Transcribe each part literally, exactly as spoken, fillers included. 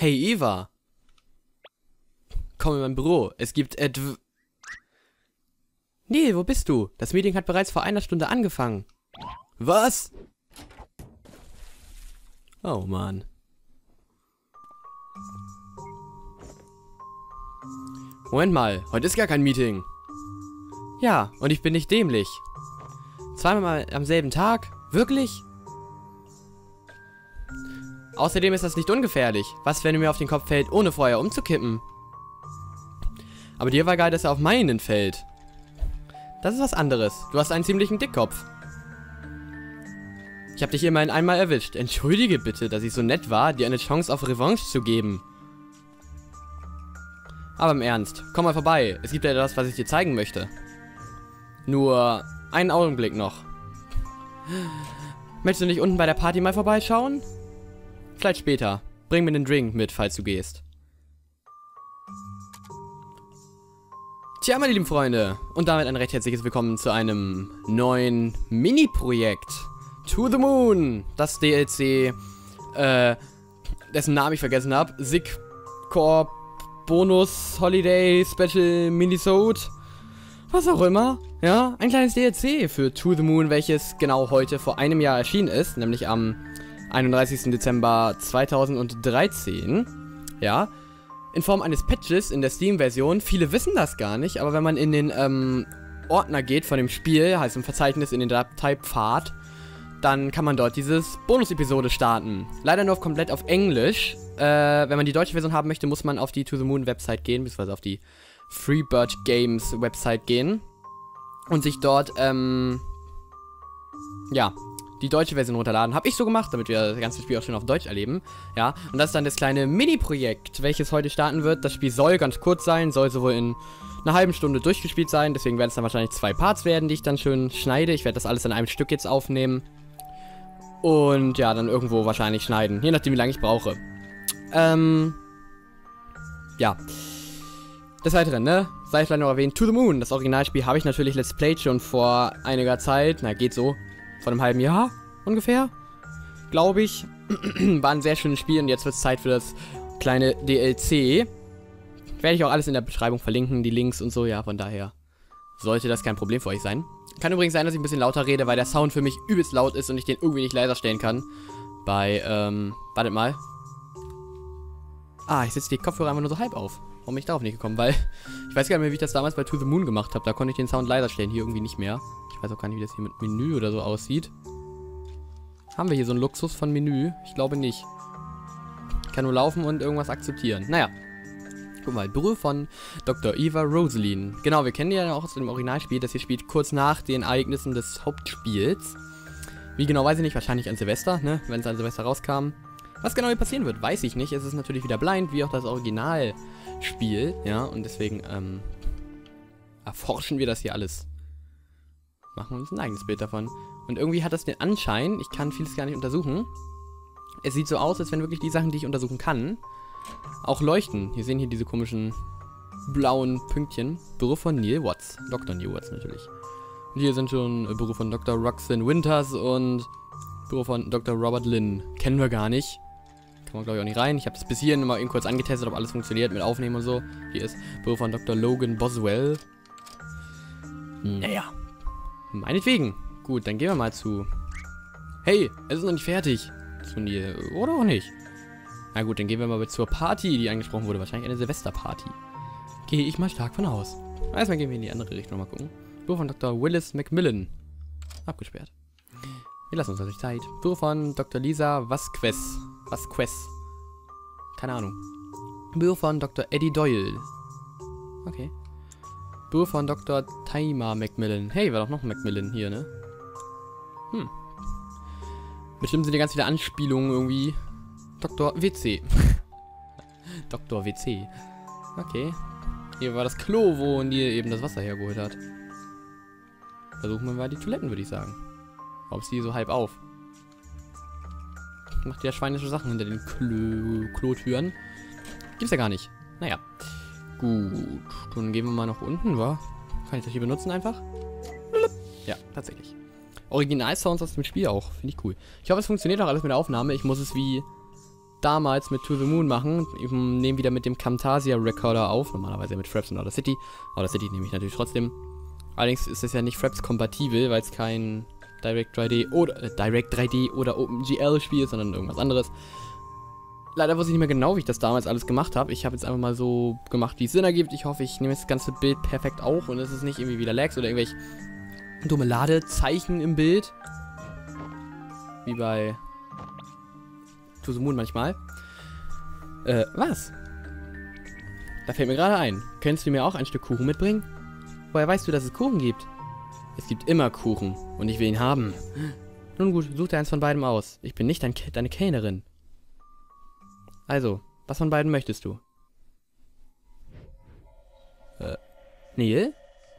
Hey Eva. Komm in mein Büro. Es gibt etw... Nee, wo bist du? Das Meeting hat bereits vor einer Stunde angefangen. Was? Oh Mann. Moment mal, heute ist gar kein Meeting. Ja, und ich bin nicht dämlich. Zweimal am selben Tag? Wirklich? Außerdem ist das nicht ungefährlich. Was, wenn er mir auf den Kopf fällt, ohne vorher umzukippen? Aber dir war geil, dass er auf meinen fällt. Das ist was anderes. Du hast einen ziemlichen Dickkopf. Ich habe dich immerhin einmal erwischt. Entschuldige bitte, dass ich so nett war, dir eine Chance auf Revanche zu geben. Aber im Ernst, komm mal vorbei. Es gibt ja etwas, was ich dir zeigen möchte. Nur einen Augenblick noch. Möchtest du nicht unten bei der Party mal vorbeischauen? Vielleicht später. Bring mir den Drink mit, falls du gehst. Tja, meine lieben Freunde. Und damit ein recht herzliches Willkommen zu einem neuen Mini-Projekt. To the Moon. Das D L C, äh, dessen Namen ich vergessen habe. Sick Corp Bonus Holiday Special Minisode. Was auch immer. Ja, ein kleines D L C für To the Moon, welches genau heute vor einem Jahr erschienen ist. Nämlich am einunddreißigsten Dezember zweitausenddreizehn. Ja. In Form eines Patches in der Steam-Version. Viele wissen das gar nicht, aber wenn man in den ähm, Ordner geht von dem Spiel, heißt im Verzeichnis in den Dateipfad, dann kann man dort dieses Bonus-Episode starten. Leider nur auf, komplett auf Englisch. Äh, wenn man die deutsche Version haben möchte, muss man auf die To the Moon Website gehen, beziehungsweise auf die Freebird Games Website gehen. Und sich dort, ähm, ja, die deutsche Version runterladen. Habe ich so gemacht, damit wir das ganze Spiel auch schön auf Deutsch erleben. Ja, und das ist dann das kleine Mini-Projekt, welches heute starten wird. Das Spiel soll ganz kurz sein, soll sowohl in einer halben Stunde durchgespielt sein. Deswegen werden es dann wahrscheinlich zwei Parts werden, die ich dann schön schneide. Ich werde das alles in einem Stück jetzt aufnehmen. Und ja, dann irgendwo wahrscheinlich schneiden. Je nachdem, wie lange ich brauche. Ähm, ja. Des Weiteren, ne? Sei vielleicht noch erwähnt, To the Moon. Das Originalspiel habe ich natürlich Let's Played schon vor einiger Zeit. Na, geht so. Vor einem halben Jahr ungefähr, glaube ich. War ein sehr schönes Spiel und jetzt wird es Zeit für das kleine D L C. Werde ich auch alles in der Beschreibung verlinken, die Links und so, ja, von daher sollte das kein Problem für euch sein. Kann übrigens sein, dass ich ein bisschen lauter rede, weil der Sound für mich übelst laut ist und ich den irgendwie nicht leiser stellen kann. Bei, ähm, wartet mal. Ah, ich setze die Kopfhörer einfach nur so halb auf. Warum bin ich darauf nicht gekommen? Weil, ich weiß gar nicht mehr, wie ich das damals bei To the Moon gemacht habe. Da konnte ich den Sound leiser stellen, hier irgendwie nicht mehr. Ich weiß auch gar nicht, wie das hier mit Menü oder so aussieht. Haben wir hier so einen Luxus von Menü? Ich glaube nicht. Ich kann nur laufen und irgendwas akzeptieren. Naja. Guck mal, Büro von Doktor Eva Rosaline. Genau, wir kennen die ja auch aus dem Originalspiel. Das hier spielt kurz nach den Ereignissen des Hauptspiels. Wie genau, weiß ich nicht. Wahrscheinlich an Silvester, ne? Wenn es an Silvester rauskam. Was genau hier passieren wird, weiß ich nicht. Es ist natürlich wieder blind, wie auch das Originalspiel. Ja, und deswegen, ähm, erforschen wir das hier alles. Machen uns ein eigenes Bild davon. Und irgendwie hat das den Anschein, ich kann vieles gar nicht untersuchen. Es sieht so aus, als wenn wirklich die Sachen, die ich untersuchen kann, auch leuchten. Wir sehen hier diese komischen blauen Pünktchen. Büro von Neil Watts. Doktor Neil Watts natürlich. Und hier sind schon äh, Büro von Doktor Roxanne Winters und Büro von Doktor Robert Lynn. Kennen wir gar nicht. Kann man glaube ich auch nicht rein. Ich habe das bis hierhin mal eben kurz angetestet, ob alles funktioniert mit Aufnehmen und so. Hier ist Büro von Doktor Logan Boswell. Naja. Meinetwegen. Gut, dann gehen wir mal zu... Hey, es ist noch nicht fertig. Zu Neil. Oder auch nicht. Na gut, dann gehen wir mal zur Party, die angesprochen wurde. Wahrscheinlich eine Silvesterparty. Gehe ich mal stark von aus. Erstmal gehen wir in die andere Richtung mal gucken. Büro von Doktor Willis Macmillan. Abgesperrt. Wir lassen uns natürlich Zeit. Büro von Doktor Lisa Vasquez. Vasquez. Keine Ahnung. Büro von Doktor Eddie Doyle. Okay. Büro von Doktor Taima Macmillan. Hey, war doch noch ein Macmillan hier, ne? Hm. Bestimmt sind hier ganz viele Anspielungen irgendwie. Doktor W C. Doktor W C. Okay. Hier war das Klo, wo Neil eben das Wasser hergeholt hat. Versuchen wir mal die Toiletten, würde ich sagen. Ob sie so halb auf. Macht ja schweinische Sachen hinter den Klo Klotüren. Gibt's ja gar nicht. Naja. Gut. Dann gehen wir mal nach unten, wa? Kann ich das hier benutzen einfach? Ja, tatsächlich. Original-Sounds aus dem Spiel auch. Finde ich cool. Ich hoffe, es funktioniert auch alles mit der Aufnahme. Ich muss es wie damals mit To The Moon machen. Ich nehme wieder mit dem Camtasia Recorder auf, normalerweise mit Fraps und Audacity. Audacity nehme ich natürlich trotzdem. Allerdings ist es ja nicht Fraps kompatibel, weil es kein Direct drei D oder äh, Direct drei D oder OpenGL Spiel ist, sondern irgendwas anderes. Leider weiß ich nicht mehr genau, wie ich das damals alles gemacht habe. Ich habe jetzt einfach mal so gemacht, wie es Sinn ergibt. Ich hoffe, ich nehme das ganze Bild perfekt auf und es ist nicht irgendwie wieder Lags oder irgendwelche dumme Ladezeichen im Bild. Wie bei To The Moon manchmal. Äh, was? Da fällt mir gerade ein. Könntest du mir auch ein Stück Kuchen mitbringen? Woher weißt du, dass es Kuchen gibt? Es gibt immer Kuchen und ich will ihn haben. Nun gut, such dir eins von beidem aus. Ich bin nicht dein Ke deine Kellnerin. Also, was von beiden möchtest du? Äh, Neil?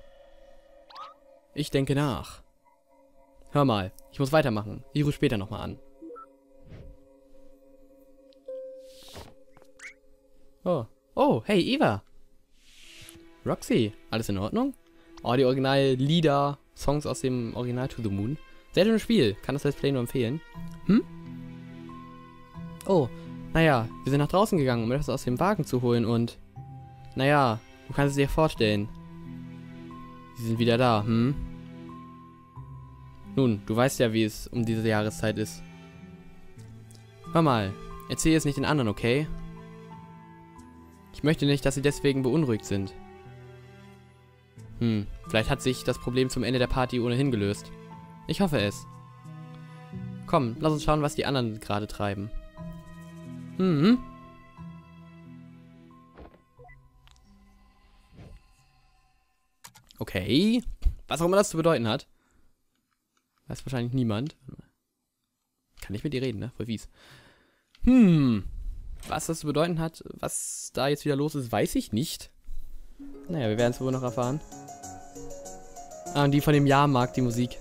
Ich denke nach. Hör mal, ich muss weitermachen. Ich rufe später nochmal an. Oh. Oh, hey, Eva. Roxy, alles in Ordnung? Oh, die Original-Lieder, Songs aus dem Original To The Moon. Sehr schönes Spiel, kann das Let's Play nur empfehlen. Hm? Oh, naja, wir sind nach draußen gegangen, um etwas aus dem Wagen zu holen und... Naja, du kannst es dir vorstellen. Sie sind wieder da, hm? Nun, du weißt ja, wie es um diese Jahreszeit ist. Hör mal, erzähl es nicht den anderen, okay? Ich möchte nicht, dass sie deswegen beunruhigt sind. Hm, vielleicht hat sich das Problem zum Ende der Party ohnehin gelöst. Ich hoffe es. Komm, lass uns schauen, was die anderen gerade treiben. Hm. Okay. Was auch immer das zu bedeuten hat. Weiß wahrscheinlich niemand. Kann nicht mit dir reden, ne? Voll fies. Hm. Was das zu bedeuten hat, was da jetzt wieder los ist, weiß ich nicht. Naja, wir werden es wohl noch erfahren. Ah, und die von dem Jahrmarkt, die Musik.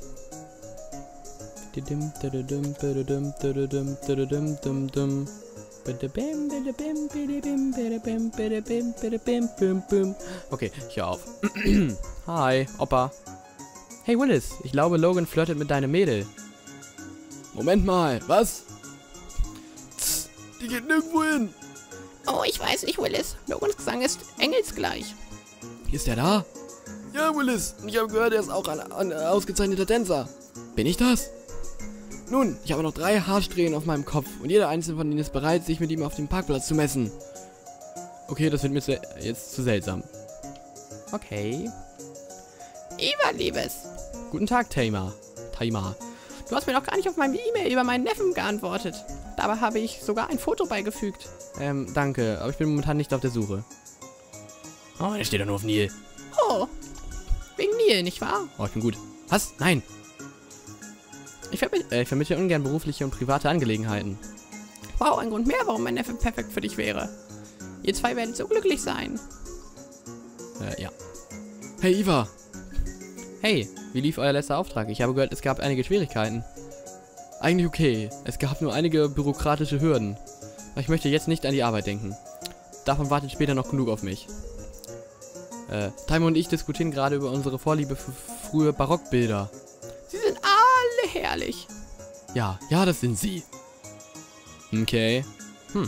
Okay, ich höre auf. Hi, Opa. Hey Willis, ich glaube Logan flirtet mit deinem Mädel. Moment mal, was? Tss, die geht nirgendwo hin. Oh, ich weiß nicht, Willis. Logans Gesang ist engelsgleich. Ist der da? Ja, Willis. Ich habe gehört, er ist auch ein, ein ausgezeichneter Tänzer. Bin ich das? Nun, ich habe noch drei Haarsträhnen auf meinem Kopf und jeder einzelne von ihnen ist bereit, sich mit ihm auf dem Parkplatz zu messen. Okay, das wird mir zu, jetzt zu seltsam. Okay. Eva, Liebes. Guten Tag, Taima. Taima. Du hast mir noch gar nicht auf meine E-Mail über meinen Neffen geantwortet. Dabei habe ich sogar ein Foto beigefügt. Ähm, danke, aber ich bin momentan nicht auf der Suche. Oh, der steht doch nur auf Neil. Oh, wegen Neil, nicht wahr? Oh, ich bin gut. Was? Nein. Ich, vermi äh, ich vermittle ungern berufliche und private Angelegenheiten. Wow, ein Grund mehr, warum mein Neffe perfekt für dich wäre. Ihr zwei werdet so glücklich sein. Äh, ja. Hey, Eva. Hey, wie lief euer letzter Auftrag? Ich habe gehört, es gab einige Schwierigkeiten. Eigentlich okay. Es gab nur einige bürokratische Hürden. Aber ich möchte jetzt nicht an die Arbeit denken. Davon wartet später noch genug auf mich. Äh, Taima und ich diskutieren gerade über unsere Vorliebe für frühe Barockbilder. Sie sind alle herrlich. Ja, ja, das sind sie. Okay. Hm.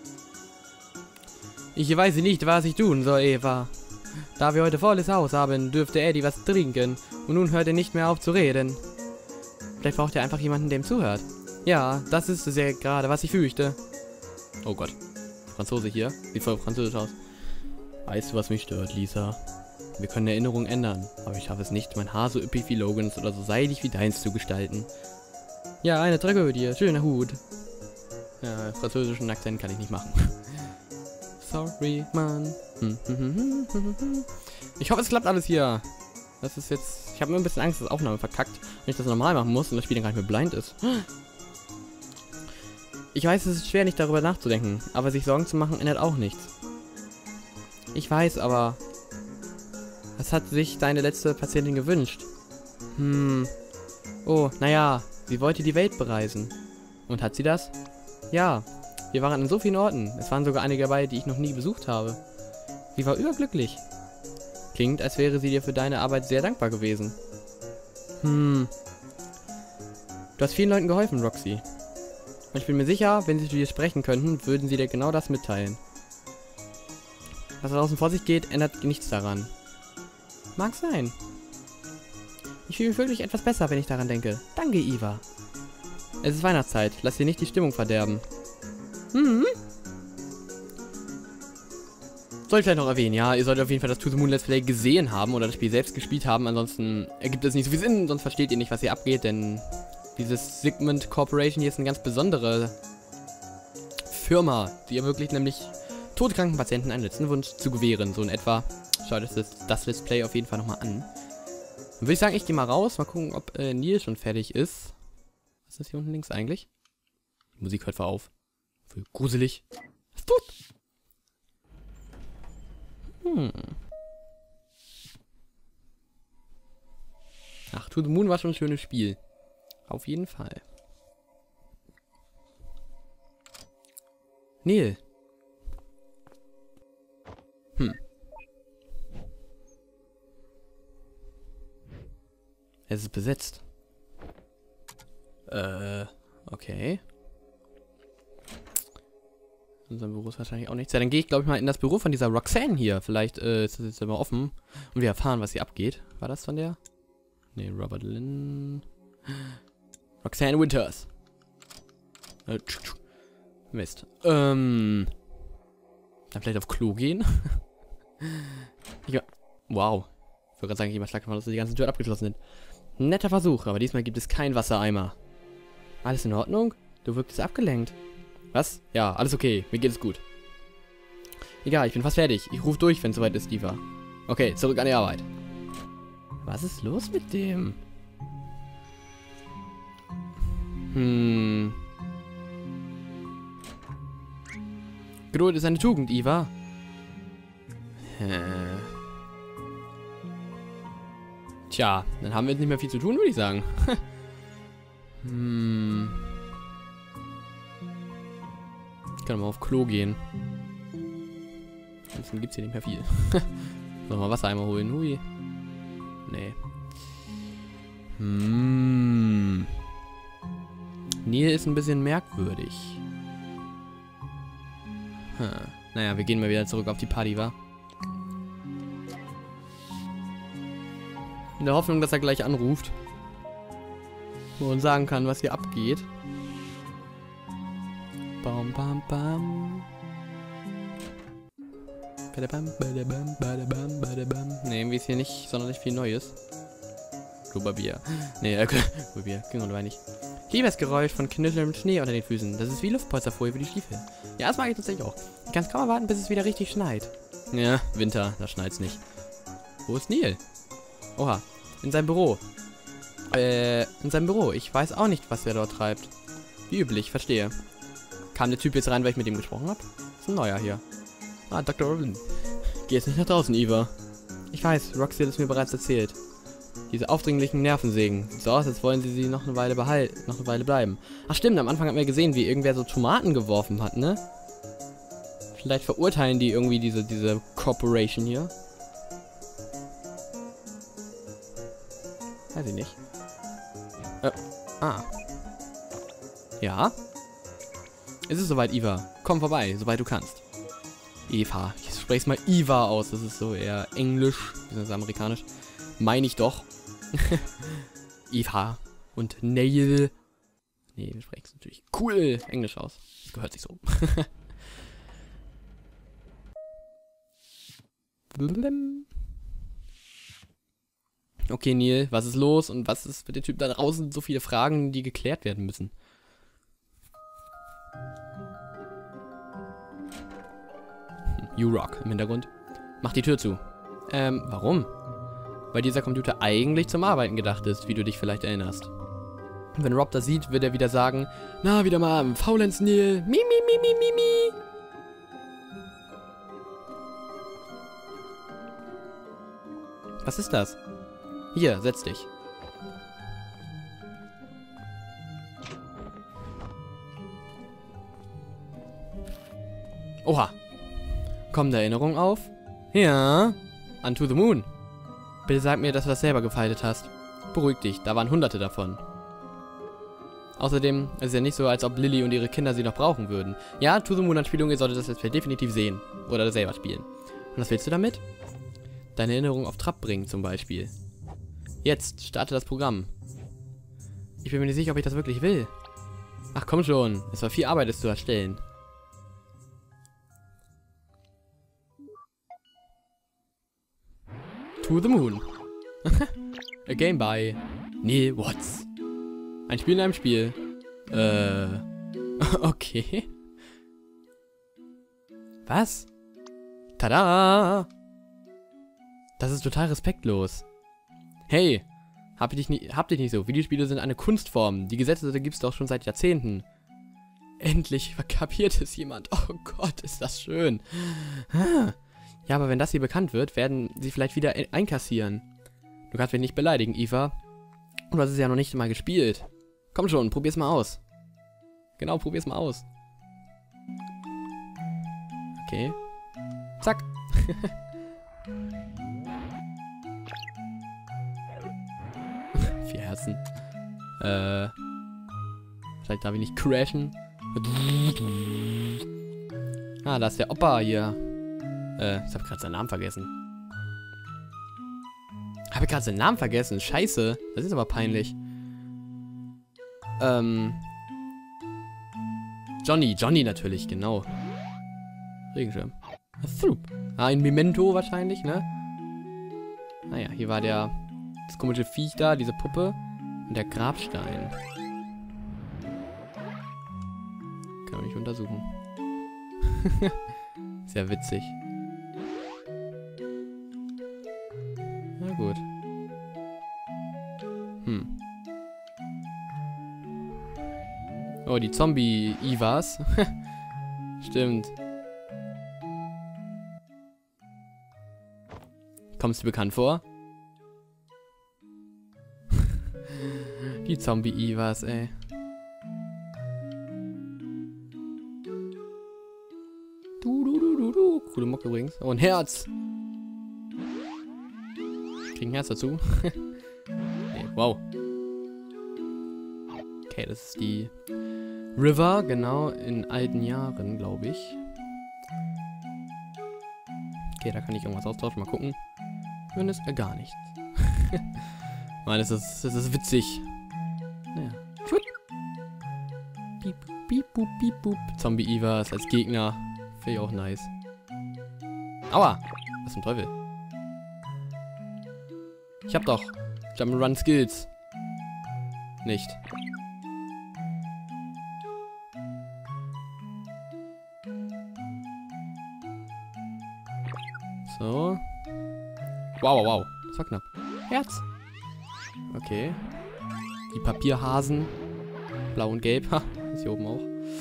Ich weiß nicht, was ich tun soll, Eva. Da wir heute volles Haus haben, dürfte Eddie was trinken. Und nun hört er nicht mehr auf zu reden. Vielleicht braucht er einfach jemanden, dem zuhört. Ja, das ist es ja gerade, was ich fürchte. Oh Gott. Franzose hier. Sieht voll französisch aus. Weißt du, was mich stört, Lisa? Wir können Erinnerungen ändern, aber ich schaffe es nicht, mein Haar so üppig wie Logans oder so seidig wie deins zu gestalten. Ja, eine Tragödie. Schöner Hut. Ja, französischen Akzent kann ich nicht machen. Sorry, Mann. Ich hoffe, es klappt alles hier. Das ist jetzt... Ich habe immer ein bisschen Angst, dass Aufnahme verkackt, wenn ich das normal machen muss und das Spiel dann gar nicht mehr blind ist. Ich weiß, es ist schwer, nicht darüber nachzudenken, aber sich Sorgen zu machen ändert auch nichts. Ich weiß, aber... Was hat sich deine letzte Patientin gewünscht? Hm... Oh, naja, sie wollte die Welt bereisen. Und hat sie das? Ja, wir waren an so vielen Orten. Es waren sogar einige dabei, die ich noch nie besucht habe. Sie war überglücklich. Klingt, als wäre sie dir für deine Arbeit sehr dankbar gewesen. Hm. Du hast vielen Leuten geholfen, Roxy. Und ich bin mir sicher, wenn sie zu dir sprechen könnten, würden sie dir genau das mitteilen. Was da draußen vor sich geht, ändert nichts daran. Mag sein. Ich fühle mich wirklich etwas besser, wenn ich daran denke. Danke, Eva. Es ist Weihnachtszeit. Lass dir nicht die Stimmung verderben. Mhm. Soll ich vielleicht noch erwähnen, ja, ihr solltet auf jeden Fall das To The Moon Let's Play gesehen haben oder das Spiel selbst gespielt haben, ansonsten ergibt es nicht so viel Sinn, sonst versteht ihr nicht, was hier abgeht, denn dieses Sigmund Corporation hier ist eine ganz besondere Firma, die ermöglicht nämlich todkranken Patienten einen letzten Wunsch zu gewähren, so in etwa. Schaut euch das, das Let's Play auf jeden Fall nochmal an. Dann würde ich sagen, ich gehe mal raus, mal gucken, ob äh, Neil schon fertig ist. Was ist das hier unten links eigentlich? Die Musik hört voll auf. Voll gruselig. Was tut? Hm. Ach, To The Moon war schon ein schönes Spiel. Auf jeden Fall. Neil. Hm. Es ist besetzt. Äh, okay. In unserem Büro ist wahrscheinlich auch nichts. Ja, dann gehe ich, glaube ich, mal in das Büro von dieser Roxanne hier. Vielleicht äh, ist das jetzt immer offen. Und wir erfahren, was hier abgeht. War das von der? Ne, Robert Lynn. Roxanne Winters. Äh, tsch, tsch. Mist. Ähm. Dann vielleicht auf Klo gehen? ich, wow. Ich wollte gerade sagen, ich immer stark davon, dass die ganzen Türen abgeschlossen sind. Netter Versuch, aber diesmal gibt es keinen Wassereimer. Alles in Ordnung? Du wirktest abgelenkt. Was? Ja, alles okay. Mir geht es gut. Egal, ich bin fast fertig. Ich rufe durch, wenn es soweit ist, Eva. Okay, zurück an die Arbeit. Was ist los mit dem? Hm. Geduld ist eine Tugend, Eva. Äh. Tja, dann haben wir jetzt nicht mehr viel zu tun, würde ich sagen. hm. Ich kann mal auf Klo gehen. Ansonsten gibt es hier nicht mehr viel. Sollen wir Wassereimer holen? Hui. Nee. Hm. Neil ist ein bisschen merkwürdig. Hm. Naja, wir gehen mal wieder zurück auf die Party, wa? In der Hoffnung, dass er gleich anruft. Und sagen kann, was hier abgeht. Bam, bam, bam. Badabam, badabam, badabam, badabam. Ne, irgendwie ist hier nicht sonderlich viel Neues. Blubberbier. Ne, äh, Blubberbier. Ging oder nicht. Ich liebe das Geräusch von knüttelndem Schnee unter den Füßen. Das ist wie Luftpolsterfolie für die Stiefel. Ja, das mag ich tatsächlich auch. Ich kann es kaum erwarten, bis es wieder richtig schneit. Ja, Winter, da schneit's nicht. Wo ist Neil? Oha, in seinem Büro. Äh, in seinem Büro. Ich weiß auch nicht, was er dort treibt. Wie üblich, verstehe. Kam der Typ jetzt rein, weil ich mit ihm gesprochen habe? Ist ein neuer hier. Ah, Doktor Robin. Geh jetzt nicht nach draußen, Eva. Ich weiß, Roxy hat es mir bereits erzählt. Diese aufdringlichen Nervensägen. Sieht so aus, als wollen sie sie noch eine Weile behalten, noch eine Weile bleiben. Ach stimmt, am Anfang haben wir gesehen, wie irgendwer so Tomaten geworfen hat, ne? Vielleicht verurteilen die irgendwie diese, diese Corporation hier. Weiß ich nicht. Äh, ah. Ja? Es ist soweit, Eva. Komm vorbei, soweit du kannst. Eva. Ich spreche es mal Eva aus. Das ist so eher englisch, bzw. amerikanisch. Meine ich doch. Eva und Neil. Nee, wir sprechen es natürlich cool englisch aus. Das gehört sich so. Okay, Neil, was ist los? Und was ist mit dem Typ da draußen? So viele Fragen, die geklärt werden müssen. You Rock im Hintergrund. Mach die Tür zu. Ähm, warum? Weil dieser Computer eigentlich zum Arbeiten gedacht ist, wie du dich vielleicht erinnerst. Und wenn Rob das sieht, wird er wieder sagen, na, wieder mal am Faulenz, Neil. Mi, mi, mi, mi, mi, mi. Was ist das? Hier, setz dich. Oha. Kommt Erinnerung auf? Ja. An To The Moon. Bitte sag mir, dass du das selber gefaltet hast. Beruhig dich, da waren hunderte davon. Außerdem ist es ja nicht so, als ob Lily und ihre Kinder sie noch brauchen würden. Ja, To The Moon Anspielung, ihr solltet das jetzt definitiv sehen. Oder selber spielen. Und was willst du damit? Deine Erinnerung auf Trab bringen zum Beispiel. Jetzt, starte das Programm. Ich bin mir nicht sicher, ob ich das wirklich will. Ach komm schon, es war viel Arbeit, es zu erstellen. To The Moon. A game by Neil Watts. Ein Spiel in einem Spiel. Äh. Okay. Was? Tada! Das ist total respektlos. Hey, hab dich nicht, hab dich nicht so. Videospiele sind eine Kunstform. Die Gesetze gibt es doch schon seit Jahrzehnten. Endlich kapiert es jemand. Oh Gott, ist das schön. Ja, aber wenn das hier bekannt wird, werden sie vielleicht wieder einkassieren. Du kannst mich nicht beleidigen, Eva. Und du hast es ja noch nicht mal gespielt. Komm schon, probier's mal aus. Genau, probier's mal aus. Okay. Zack. Vier Herzen. Äh. Vielleicht darf ich nicht crashen. Ah, da ist der Opa hier. Äh, ich hab gerade seinen Namen vergessen. Habe ich gerade seinen Namen vergessen? Scheiße. Das ist aber peinlich. Ähm. Johnny. Johnny natürlich, genau. Regenschirm. Ah, ein Memento wahrscheinlich, ne? Naja, hier war der... Das komische Viech da, diese Puppe. Und der Grabstein. Kann man nicht untersuchen. Sehr witzig. Na gut. Hm. Oh, die Zombie-Ivas. Stimmt. Kommst du bekannt vor? Die Zombie-Ivas, ey. Du, du, du, du, du. Coole Mucke übrigens. Oh, ein Herz. Krieg ein Herz dazu. Nee, wow. Okay, das ist die River, genau, in alten Jahren, glaube ich. Okay, da kann ich irgendwas austauschen. Mal gucken. Wenn es äh, gar nichts. Mann, das ist, das ist witzig. Naja. Piep, piep, boop, piep, boop. Zombie-Ivas als Gegner. Finde ich auch nice. Aua! Was zum Teufel? Ich hab doch Jump'n'Run Skills. Nicht. So. Wow, wow, wow. Das war knapp. Herz. Okay. Die Papierhasen. Blau und gelb. Ha, ist hier oben auch.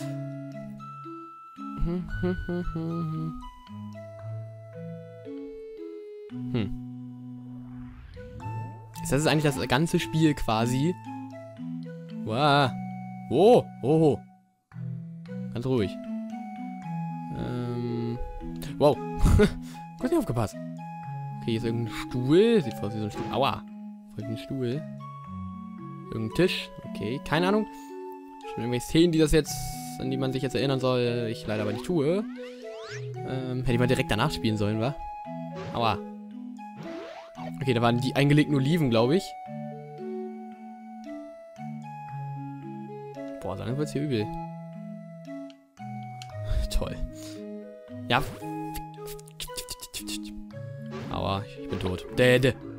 Hm. Ist das eigentlich das ganze Spiel quasi? Wow. Oh, oh. Ganz ruhig. Ähm. Wow. Kurz nicht aufgepasst. Okay, hier ist irgendein Stuhl. Sieht aus wie so ein Stuhl. Aua. Voll wie ein Stuhl. Irgendein Tisch. Okay, keine Ahnung. Schon irgendwelche Szenen, die das jetzt, an die man sich jetzt erinnern soll, ich leider aber nicht tue. Ähm, hätte ich mal direkt danach spielen sollen, wa? Aua. Okay, da waren die eingelegten Oliven, glaube ich. Boah, dann wird's hier übel. Toll. Ja. Aua, ich bin tot. Däde.